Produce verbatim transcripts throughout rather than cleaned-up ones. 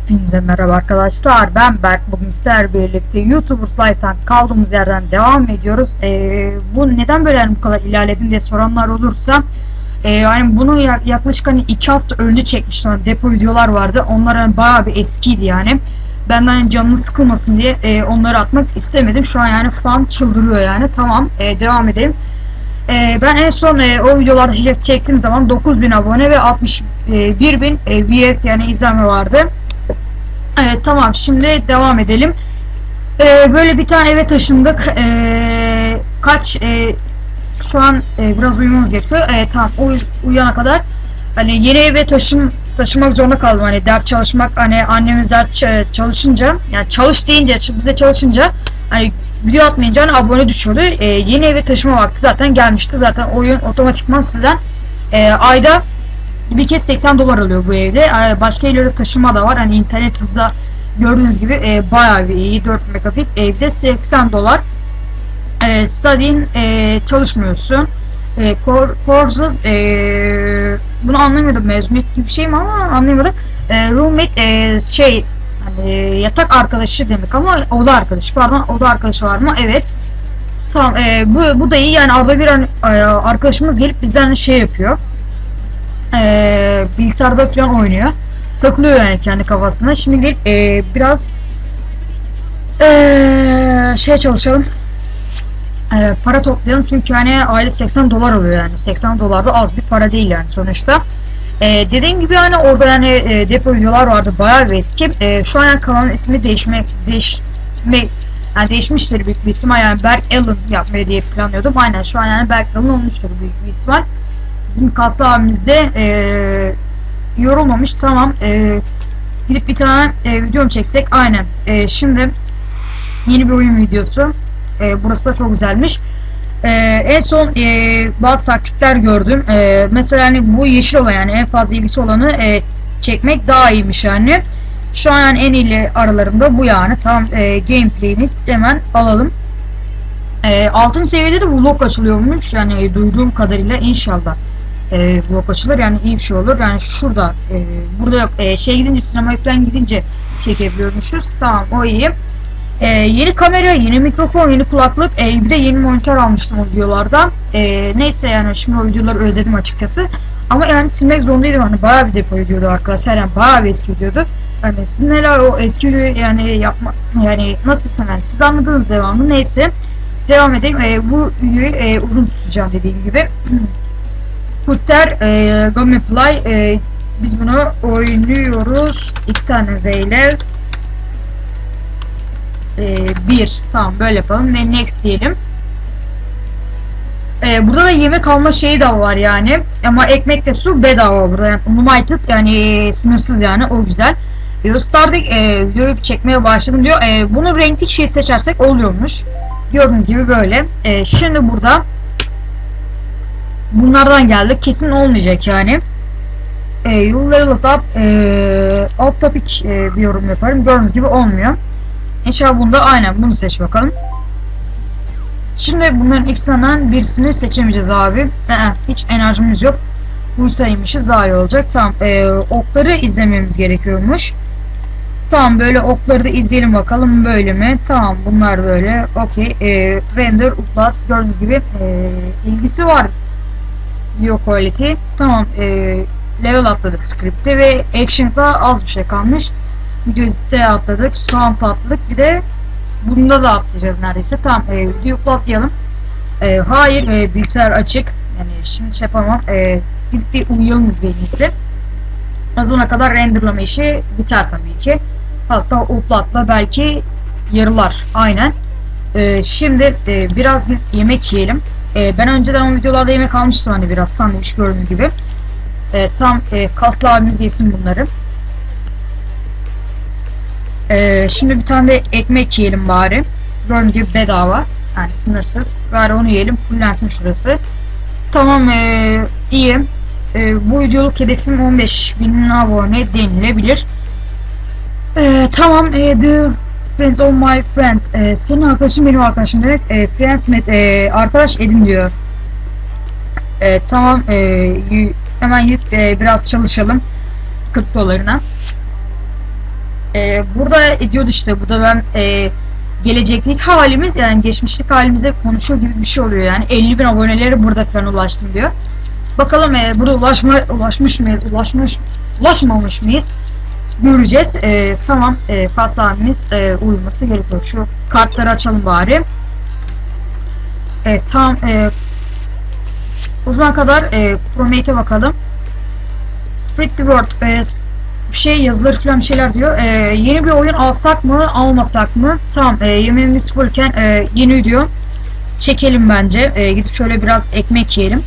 Hepinize merhaba arkadaşlar, ben Berk. Bugün sizlerle birlikte YouTubers Life'tan kaldığımız yerden devam ediyoruz. Ee, bu neden böyle yani bu kadar ilerledim diye soranlar olursa e, yani bunu yaklaşık hani iki hafta önce çekmiştim. Yani depo videolar vardı, onlar hani bayağı bir eskiydi yani. Benden hani canını sıkılmasın diye e, onları atmak istemedim. Şu an yani fan çıldırıyor yani. Tamam, e, devam edelim. Ee, ben en son e, o videolarda çektiğim zaman dokuz bin abone ve altmış bir bin e, V S yani izlenme vardı. Evet, tamam, şimdi devam edelim. Ee, böyle bir tane eve taşındık. Ee, kaç e, şu an e, biraz uyumamız gerekiyor. E, tamam, uy uyuyana kadar hani yeni eve taşım taşımak zorunda kaldım. Hani ders çalışmak, hani annemiz ders çalışınca, yani çalış deyince, bize çalışınca hani video atmayınca hani abone düşüyordu. E, yeni eve taşıma vakti zaten gelmişti. Zaten oyun otomatikman sizden e, ayda bir kez seksen dolar alıyor bu evde. E, başka evlere taşıma da var. Hani internet hızda gördüğünüz gibi e, bayağı bir iyi. dört megabit evde seksen dolar. E, Studying e, çalışmıyorsun. E, courses e, bunu anlamıyordum. Mezuniyet gibi bir şey mi ama anlayamadım. E, roommate e, şey hani yatak arkadaşı demek ama oda arkadaşı, pardon, oda arkadaşı var mı? Evet. Tamam, e, bu, bu da iyi yani. Arada bir hani, arkadaşımız gelip bizden şey yapıyor, e, bilgisayarda falan oynuyor, takılıyor yani kendi kafasında. Şimdi gelip e, biraz e, şey çalışalım, e, para toplayalım çünkü hani aylık seksen dolar oluyor yani. seksen dolar da az bir para değil yani sonuçta. Ee, dediğim gibi hani orada yani e, depo videolar vardı, bayağı bir eski. E, şu an yani kanalın ismi değişmek değişme yani değişmiştir büyük bir ihtimal. Yani Berk Allen yapmayı diye planlıyordum. Aynen, şu an yani Berk Allen olmuştur büyük bir ihtimal. Bizim kaslı abimiz de e, yorulmamış. Tamam, e, gidip bir tane e, video mu çeksek? Aynen. E, şimdi yeni bir oyun videosu. E, burası da çok güzelmiş. Ee, en son e, bazı taktikler gördüm. E, mesela hani bu yeşil olan, yani en fazla ilgisi olanı e, çekmek daha iyiymiş yani. Şu an yani en iyi aralarında bu yani. Tam e, gameplay'ini hemen alalım. E, altın seviyede de vlog açılıyormuş yani, e, duyduğum kadarıyla. İnşallah e, vlog açılır yani, iyi bir şey olur yani. Şurada e, burada yok, e, şey gidince, sinemaya falan gidince çekebiliyormuşuz. Tamam, o iyi. Ee, yeni kamera, yeni mikrofon, yeni kulaklık, ee, bir de yeni monitör almıştım o videolardan. Ee, neyse yani, şimdi o videoları özledim açıkçası. Ama yani silmek zorundaydım, hani bayağı bir depo videodu arkadaşlar, yani bayağı bir eski videodu. Yani sizin neler o eski yani yapma, yani nasıl desem, yani siz anladınız devamlı. Neyse, devam edelim. Ee, bu videoyu e, uzun tutacağım dediğim gibi. Putter e, Game Play, e, biz bunu oynuyoruz. İki tane zeyler. Ee, bir. Tamam, böyle yapalım ve next diyelim. Ee, burada da yemek alma şeyi de var yani. Ama ekmekle su bedava burada. Yani unlimited, yani sınırsız yani, o güzel. Video starting, e, videoyu çekmeye başladım diyor. E, bunu renkli şey seçersek oluyormuş. Gördüğünüz gibi böyle. E, şimdi burada bunlardan geldik. Kesin olmayacak yani. E, you level up e, alt topic e, bir yorum yaparım. Gördüğünüz gibi olmuyor. İnşallah bunda aynen bunu seç bakalım. Şimdi bunların ikisinden birisini seçemeyeceğiz abi. Ee, hiç enerjimiz yok. Uysaymışız, daha iyi olacak. Tamam, ee, okları izlememiz gerekiyormuş. Tamam, böyle okları da izleyelim bakalım, böyle mi? Tamam, bunlar böyle. Okey. Ee, render, upload, gördüğünüz gibi ee, ilgisi var. Video quality. Tamam, ee, level atladık script'te ve action'da az bir şey kalmış. Videoda atladık, sound atladık, bir de bunda da atlayacağız neredeyse. Tamam, e, videoyu atlayalım. E, hayır, e, bilgisayar açık. Yani şimdi şey yapamam. E, gidip bir uyuyalım biz, en iyisi. Ona kadar renderlama işi biter tabii ki. Hatta upload'la belki yarılar. Aynen. E, şimdi e, biraz yemek yiyelim. E, ben önceden o videolarda yemek almıştım, hani biraz sandviç gördüğünüz gibi. E, tam e, kaslı abimiz yesin bunları. Ee, şimdi bir tane de ekmek yiyelim bari. Gördüğünüz gibi bedava. Yani sınırsız. Bari onu yiyelim. Fullensin şurası. Tamam, ee, iyi. Ee, bu videoluk hedefim on beş bin abone denilebilir. Ee, tamam. E, the friends of my friends. Ee, senin arkadaşın benim arkadaşım demek. E, friends met. E, arkadaş edin diyor. E, tamam. E, hemen gidip e, biraz çalışalım. kırk dolarına. e, burada ediyordu işte. Burada ben e, gelecekteki halimiz yani geçmişlik halimize konuşuyor gibi bir şey oluyor yani. elli bin aboneleri burada falan ulaştım diyor. Bakalım e, burada ulaşma, ulaşmış mıyız, ulaşmış, ulaşmamış mıyız? Göreceğiz. E, tamam, e, kas halimiz e, uyuması gerekiyor. Şu kartları açalım bari. E, tamam, e, o zaman kadar e, Promethe'e bakalım. Spread the word. E, bir şey yazıları falan bir şeyler diyor. E, yeni bir oyun alsak mı, almasak mı? Tamam, e, yemeğimiz fullken e, yeni diyor. Çekelim bence. E, gidip şöyle biraz ekmek yiyelim.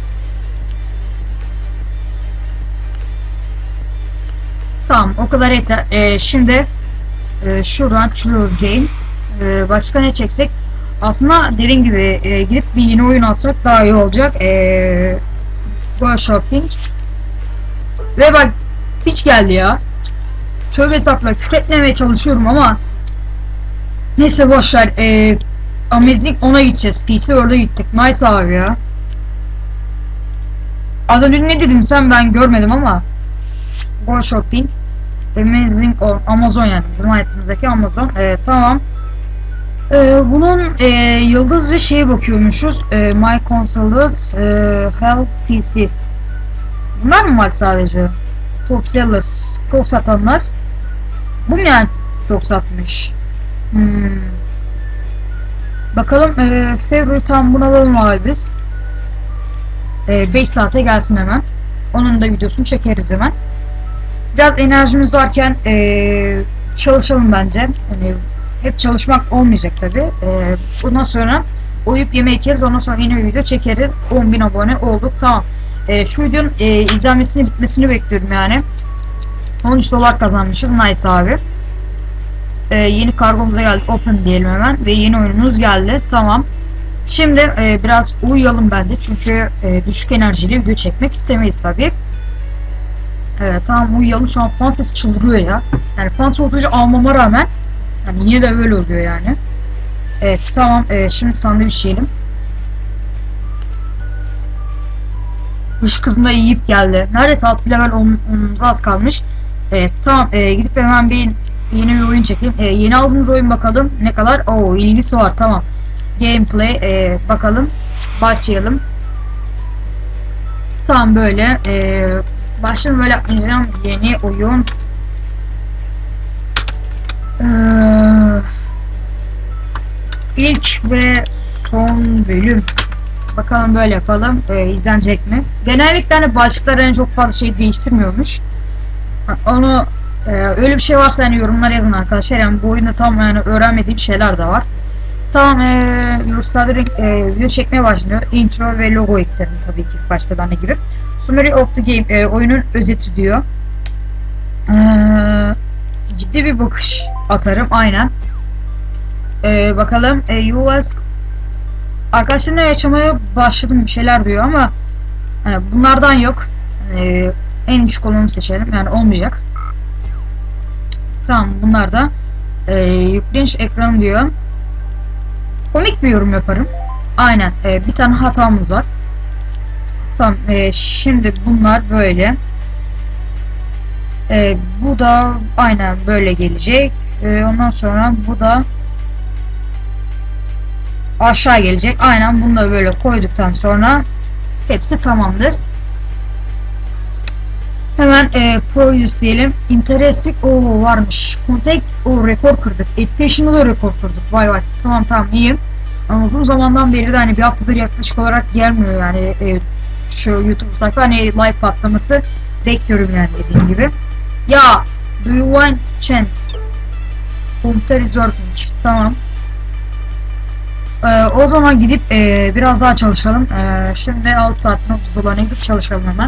Tamam, o kadar yeter. Ee, şimdi e, şuradan choose game. Ee, başka ne çeksek? Aslında dediğim gibi e, gidip bir yeni oyun alsak daha iyi olacak. Ee, Go shopping. Ve bak hiç geldi ya. Tövbe estağfurullah, küfür etmemeye çalışıyorum ama neyse boşver. Ee, Amazing ona gideceğiz. P C orada gittik. Nice abi ya. Az önce ne dedin sen, ben görmedim ama. Go shopping. Amazing on Amazon, yani bizim hayatımızdaki Amazon. Ee, tamam. Ee, bunun e, yıldız ve şeye bakıyormuşuz. Ee, My Consoles, e, Help P C. Bunlar mı var sadece? Top sellers. Çok satanlar. Bu mu yani çok satmış? Hmm. Bakalım. E, February tam bunu alalım abi biz. E, beş saate gelsin hemen. Onun da videosunu çekeriz hemen. Biraz enerjimiz varken ee, çalışalım bence. Yani hep çalışmak olmayacak tabi. E, bundan sonra uyuyup yemek yeriz. Ondan sonra yeni bir video çekeriz. on bin abone olduk. Tamam. E, şu videonun e, izlenmesini bitmesini bekliyorum yani. on üç dolar kazanmışız. Nice abi. E, yeni kargomuza geldi. Open diyelim hemen. Ve yeni oyunumuz geldi. Tamam. Şimdi e, biraz uyuyalım bence. Çünkü e, düşük enerjili video çekmek istemeyiz tabi. Evet, tamam uyuyalım. Şu an fan sesi çıldırıyor ya. Yani fan soğutucu almama rağmen yani yine de böyle oluyor yani. Evet tamam, ee, şimdi sandviç yiyelim. Işık hızında yiyip geldi. Neredeyse altı level olmamıza az kalmış. Evet tamam, ee, gidip hemen bir yeni bir oyun çekeyim. Ee, yeni aldığımız oyun bakalım ne kadar. Oo, ilgisi var, tamam. Gameplay ee, bakalım. Başlayalım. Tamam böyle. Ee, Başlayalım böyle yapmayacağım. Yeni oyun. Ee, ilk ve son bölüm. Bakalım böyle yapalım. Ee, izlenecek mi? Genellikle hani başlıklar en çok fazla şey değiştirmiyormuş. Onu e, öyle bir şey varsa hani yorumlara yazın arkadaşlar. Yani bu oyunda tam yani öğrenmediğim şeyler de var. Tamam, ee, Yurtsadır e, video çekmeye başlıyor. Intro ve logo eklerim tabii ki başta ben de gibi. Summary of the game, e, oyunun özeti diyor. E, ciddi bir bakış atarım aynen. E, bakalım. E, U S arkadaşlarımla yaşamaya başladım bir şeyler diyor ama yani bunlardan yok. E, en düşük olanı seçelim. Yani olmayacak. Tamam, bunlar da e, yükleniş ekranı diyor. Komik bir yorum yaparım. Aynen. E, bir tane hatamız var. Tamam. E, şimdi bunlar böyle. E, bu da aynen böyle gelecek. E, ondan sonra bu da aşağı gelecek. Aynen bunu da böyle koyduktan sonra hepsi tamamdır. Hemen e, Prouse diyelim. Interesting. Oo, varmış. Contact. O rekor kırdık. Etkileşimde de rekor kırdık. Vay vay. Tamam tamam, iyiyim. Ama uzun zamandan beri de hani bir haftadır yaklaşık olarak gelmiyor yani e, şu YouTube sayfa hani live patlaması bekliyorum yani dediğim gibi. Ya do you want chant? Computer is working. Tamam. Ee, o zaman gidip e, biraz daha çalışalım. Ee, şimdi altı saat otuz dolarına gidip çalışalım hemen.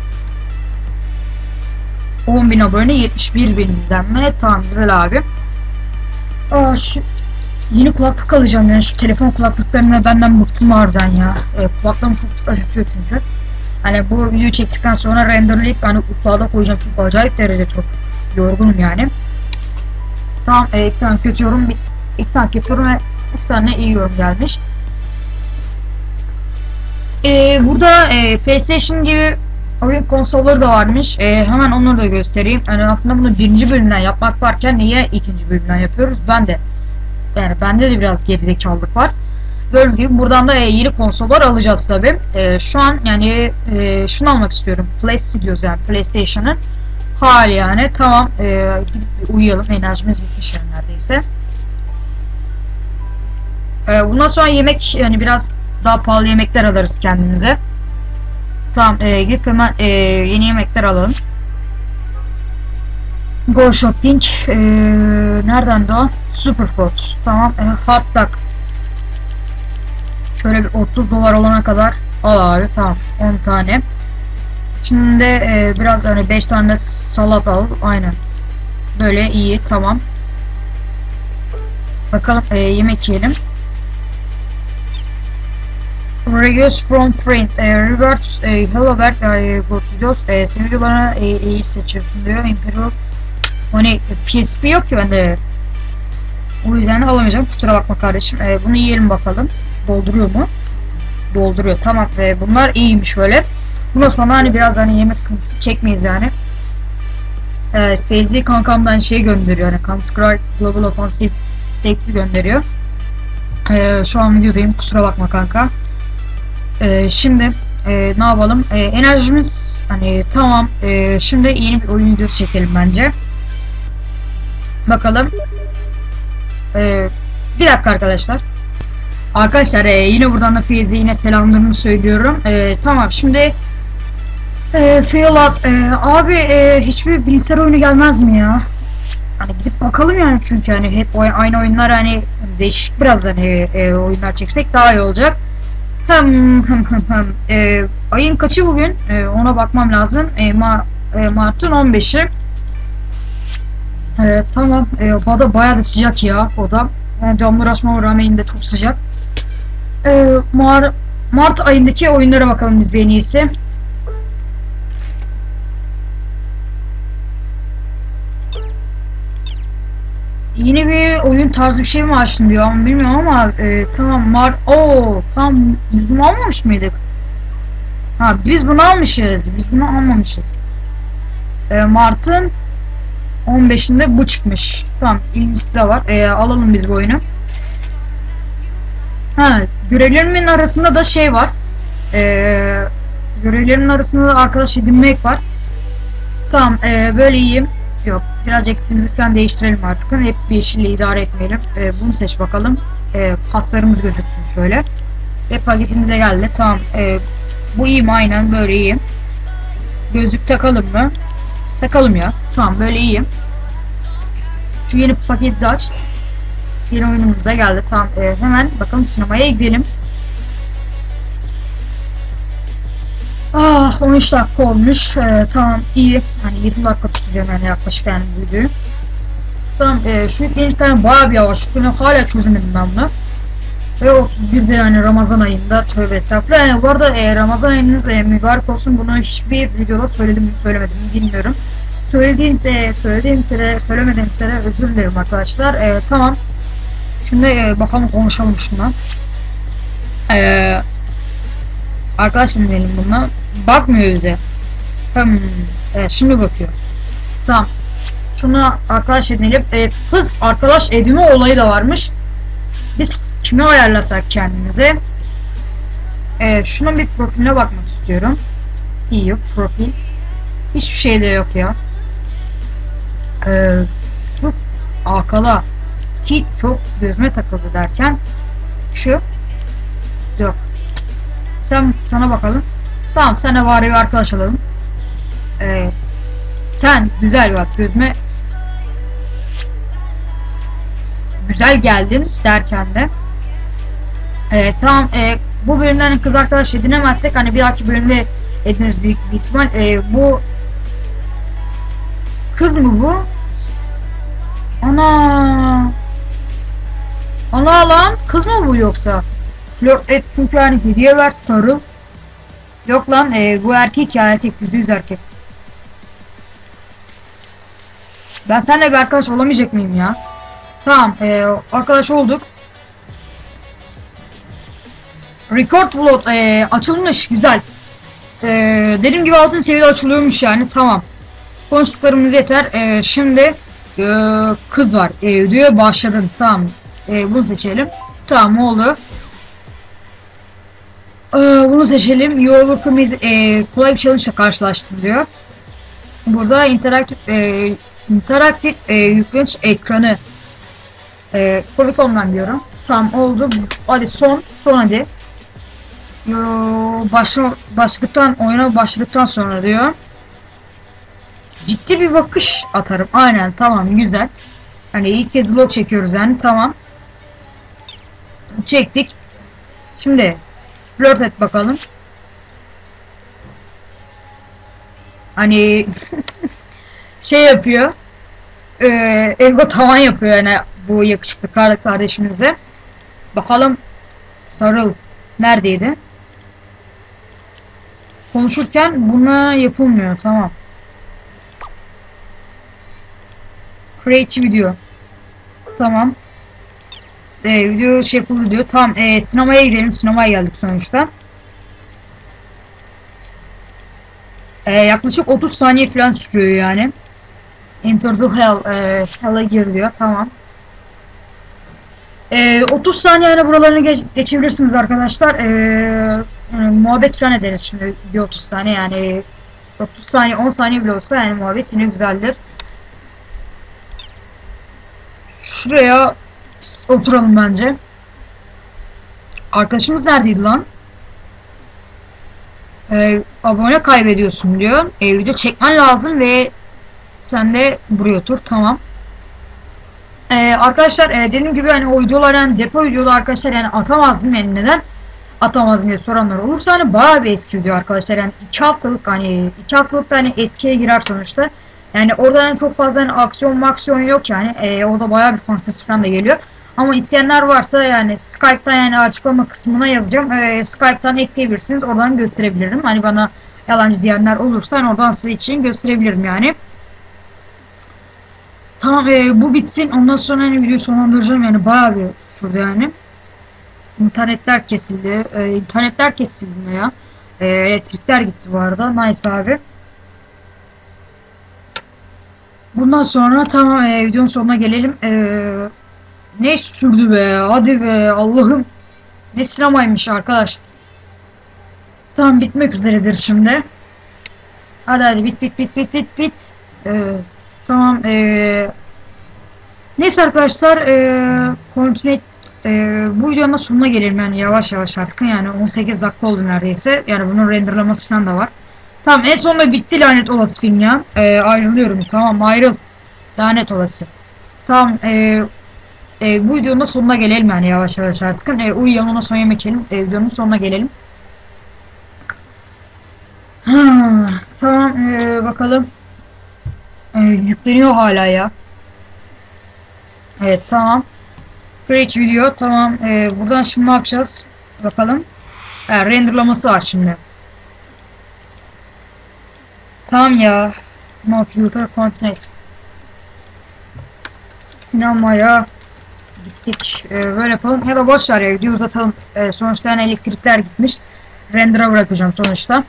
on bin abone, yetmiş bir bin izlenme. Tamam, güzel abi. Aa, şu yeni kulaklık alacağım yani, şu telefon kulaklıklarına benden bıktım harbiden ya. E, kulaklığım çok pis acıtıyor çünkü. Hani bu videoyu çektikten sonra renderlayıp hani kulağa koyacağım çünkü acayip derece çok yorgunum yani. Tamam, e, iki tane kötü yorum, bir, iki tane kötü yorum ve üç tane iyi yorum gelmiş. E, burada e, PlayStation gibi oyun konsolları da varmış. Ee, hemen onları da göstereyim. Yani aslında bunu birinci bölümden yapmak varken niye ikinci bölümden yapıyoruz? Ben de yani bende de biraz gerizekalılık var. Gördüğünüz gibi buradan da e, yeni konsollar alacağız tabi. E, şu an yani e, şunu almak istiyorum. Play Studios yani PlayStation'ın hali yani. Tamam e, gidip uyuyalım. Enerjimiz bitmiş yani neredeyse. E, bundan sonra yemek yani biraz daha pahalı yemekler alırız kendimize. Tamam e, gidip hemen e, yeni yemekler alalım. Go shopping. E, nereden de o? Superfood. Tamam. E, hot dog. Şöyle bir otuz dolar olana kadar al abi. Tamam. on tane. Şimdi e, biraz hani beş tane salat al. Aynen. Böyle iyi. Tamam. Bakalım e, yemek yiyelim. Reviews from friend. E, rewards. E, hello Berk. E, go videos. E, senin videolarına e, iyi seçiyorsun diyor. Imperial. Hani P S P yok ki bende. O yüzden alamayacağım. Kusura bakma kardeşim. E, bunu yiyelim bakalım. Dolduruyor mu? Dolduruyor. Tamam. E, bunlar iyiymiş böyle. Bundan sonra hani biraz hani yemek sıkıntısı çekmeyiz yani. E, Feyzi kankamdan şey gönderiyor. Yani Counter-Strike Global Offensive tekli gönderiyor. E, şu an videodayım. Kusura bakma kanka. E, şimdi e, ne yapalım? E, enerjimiz hani tamam. E, şimdi yeni bir oyun videosu çekelim bence. Bakalım. Ee, bir dakika arkadaşlar. Arkadaşlar e, yine buradan da Feyzi'ye yine selamlarımı söylüyorum. E, tamam şimdi e, Fiyolot e, abi e, hiçbir bilgisayar oyunu gelmez mi ya? Hani gidip bakalım yani çünkü hani hep oyun, aynı oyunlar hani değişik biraz hani e, oyunlar çeksek daha iyi olacak. Hem hem hem hem e, ayın kaçı bugün? E, ona bakmam lazım. E, ma, e, Mart'ın on beşi. Ee, tamam. Ee, Bada bayağı da sıcak ya oda. Yani camları açmama rağmen yine de çok sıcak. Ee, Mar Mart ayındaki oyunlara bakalım biz bir en iyisi. Yeni bir oyun tarzı bir şey mi açtım diyor ama bilmiyorum ama e, tamam Mart. Oo tamam biz bunu almamış mıydık? Ha biz bunu almışız. Biz bunu almamışız. Ee, Mart'ın on beşinde bu çıkmış. Tamam, ilgisi de var. Ee, alalım biz bu oyunu. Ha, görevlerimin arasında da şey var. Ee, görevlerimin arasında da arkadaş edinmek var. Tamam, ee, böyle iyiyim. Yok, biraz ceketimizi falan değiştirelim artık. Hep bir yeşille idare etmeyelim. Ee, bunu seç bakalım. Ee, paslarımız gözüksün şöyle. Ve paketimize geldi. Tamam, ee, bu iyi mi? Aynen böyle iyiyim. Gözlük takalım mı? Takalım ya. Tamam, böyle iyiyim. Şu yeni paketi de aç. Yeni oyunumuz da geldi. Tamam. E, hemen bakalım sinemaya gidelim. Ah on üç dakika olmuş. E, tamam iyi. Hani yirmi dakika tutacağım yani yaklaşık yani bu videoyu. Tamam. E, şu yüklenirken bayağı bir yavaş. Çünkü hala çözemedim ben bunu. Ve otuz birde yani Ramazan ayında tövbe estağfurullah. Yani bu arada e, Ramazan ayınız e, mübarek olsun. Bunu hiçbir videoda söyledim mi söylemedim mi bilmiyorum. Söylediğimse, söylediğimse de, söylemediğimse de özür dilerim arkadaşlar. Ee, tamam. Şimdi e, bakalım konuşalım şuna. Ee, arkadaşım diyelim bununla. Bakmıyor bize. Hmm, evet şimdi bakıyor. Tamam. Şunu arkadaş edinelim. Evet, hız arkadaş edinme olayı da varmış. Biz kimi ayarlasak kendimize? Ee, şunun bir profiline bakmak istiyorum. See you profil. Hiçbir şey de yok ya. Ee, şu arkada ki çok gözüme takıldı derken şu yok. Sen sana bakalım. Tamam sana var bir arkadaş alalım. Ee, sen güzel bak gözüme güzel geldin derken de evet tamam e, bu bölümden kız arkadaş edinemezsek hani bir dahaki bölümde ediniriz büyük bir ihtimal. E, bu kız mı bu? Ana ana lan kız mı bu yoksa? Flört et çünkü yani hediye ver sarıl. Yok lan e, bu erkek ya erkek yüzde yüz erkek. Ben seninle bir arkadaş olamayacak mıyım ya? Tamam e, arkadaş olduk. Record float e, açılmış güzel. Ee, dediğim gibi altın seviyede açılıyormuş yani. Tamam. Konuştuklarımız yeter. Ee, şimdi e, kız var. E, diyor başladın. Tamam. E, bunu seçelim. Tamam oldu. Ee, bunu seçelim. You overcome is e, kolay bir challenge ile karşılaştım diyor. Burada interaktif e, interaktif e, yükleniş ekranı e, Polycon'dan diyorum. Tamam oldu. Hadi son. Son hadi. Yo, başla, başladıktan oyuna başladıktan sonra diyor. Ciddi bir bakış atarım. Aynen tamam güzel. Hani ilk kez vlog çekiyoruz yani tamam. Çektik. Şimdi flört et bakalım. Hani şey yapıyor. E, ego tavan yapıyor yani bu yakışıklı kardeşimiz de. Bakalım sarıl neredeydi? Konuşurken buna yapılmıyor tamam. Create video. Tamam. E, video şey yapıldı diyor. Tamam e, sinemaya gidelim. Sinemaya geldik sonuçta. E, yaklaşık otuz saniye falan sürüyor yani. Enter the hell. E, hell'a gir diyor. Tamam. E, otuz saniye yani buralarını geç, geçebilirsiniz arkadaşlar. E, yani muhabbet falan ederiz şimdi. Bir otuz saniye yani. otuz saniye on saniye bile olsa yani muhabbet yine güzeldir. Şuraya oturalım bence. Arkadaşımız neredeydi lan? Ee, abone kaybediyorsun diyor. Ee, video çekmen lazım ve sen de buraya otur. Tamam. Ee, arkadaşlar e, dediğim gibi hani o videolar yani depo videoda arkadaşlar yani atamazdım yani neden atamazdım diye soranlar olursa hani bayağı bir eski video arkadaşlar yani iki haftalık hani iki haftalık da hani eskiye girer sonuçta. Yani orada yani çok fazla hani aksiyon maksiyon yok yani. E, orada bayağı bir fan sesi falan da geliyor. Ama isteyenler varsa yani Skype'tan yani açıklama kısmına yazacağım. E, Skype'tan ekleyebilirsiniz. Oradan gösterebilirim. Hani bana yalancı diyenler olursa hani oradan size için gösterebilirim yani. Tamam e, bu bitsin. Ondan sonra hani videoyu sonlandıracağım yani bayağı bir sürdü yani. İnternetler kesildi. E, internetler kesildi ne ya. E, elektrikler gitti bu arada. Nice abi. Bundan sonra tamam e, videonun sonuna gelelim. E, ne sürdü be? Hadi be Allah'ım. Ne sinemaymış arkadaş. Tamam bitmek üzeredir şimdi. Hadi hadi bit bit bit bit bit bit. E, tamam. E, neyse arkadaşlar. E, continue, e, bu videonun sonuna gelelim yani yavaş yavaş artık. Yani on sekiz dakika oldu neredeyse. Yani bunun renderlaması falan da var. Tamam en sonunda bitti lanet olası film ya. E, ayrılıyorum. Tamam ayrıl. Lanet olası. Tamam e, e, bu videonun sonuna gelelim yani yavaş yavaş artık. E, uyuyalım ondan sonra yemek yiyelim. E, videonun sonuna gelelim. Ha, tamam e, bakalım. E, yükleniyor hala ya. Evet tamam. Create video tamam. E, buradan şimdi ne yapacağız? Bakalım. E, renderlaması var şimdi. Tamam ya. No filter continue. Sinemaya gittik. Ee, böyle yapalım. Ya da boş ver ya videoyu uzatalım. Ee, sonuçta yani elektrikler gitmiş. Render'a bırakacağım sonuçta.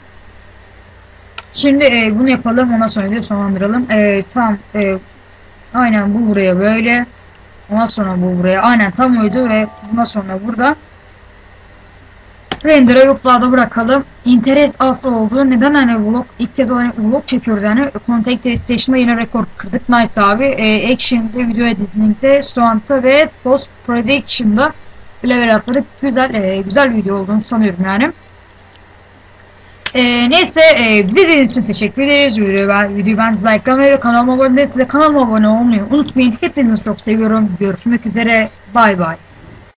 Şimdi e, bunu yapalım. Ondan sonra videoyu sonlandıralım. E, tamam. E, aynen bu buraya böyle. Ondan sonra bu buraya. Aynen tam oydu ve bundan sonra burada. Render'a yokluğa bırakalım. Interes az oldu. Neden hani vlog ilk kez olarak vlog çekiyoruz yani. Content Editation'da yine rekor kırdık. Nice abi. E, Action'da, video editing'de, Stone'da ve Post Production'da level atladık. Güzel, e, güzel bir video olduğunu sanıyorum yani. E, neyse e, bize izlediğiniz için teşekkür ederiz. Videoyu ben, videoyu ben size likelamayı ve kanalıma abone değilseniz de kanalıma abone olmayı unutmayın. Hepinizi çok seviyorum. Görüşmek üzere. Bay bay.